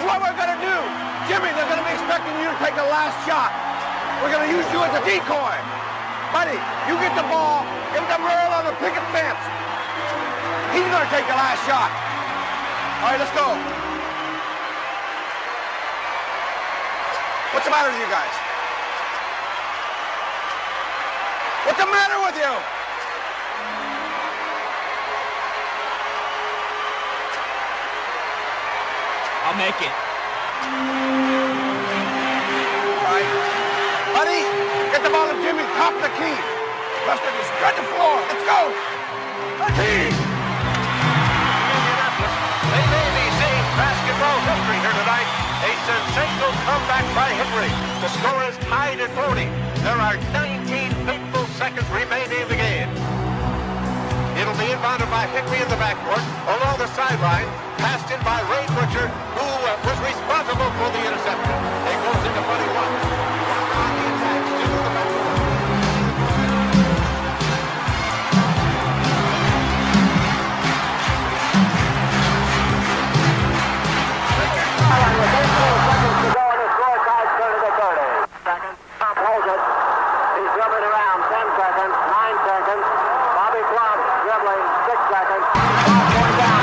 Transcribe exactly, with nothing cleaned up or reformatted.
what we're going to do. Jimmy, they're going to be expecting you to take the last shot. We're going to use you as a decoy. Buddy, you get the ball, give the Merle on the picket fence. He's going to take the last shot. All right, let's go. What's the matter with you guys? What's the matter with you? I'll make it. All right. Buddy, get the ball to Jimmy, top of the key. Buster, just spread the floor. Let's go. Team. They may be seeing basketball history here tonight. A sensational comeback by Henry. The score is tied at forty. There are nineteen fateful seconds remaining in the game. It'll be inbounded by Henry in the backcourt, along the sideline, passed in by Ray Butcher, who uh, was responsible for the interception. It goes into Buddy Watts. On the attack, still in the backcourt. Seconds. Plump holds it. He's dribbling around. Ten seconds. Nine seconds. Bobby Plump dribbling. Six seconds. Ball going down.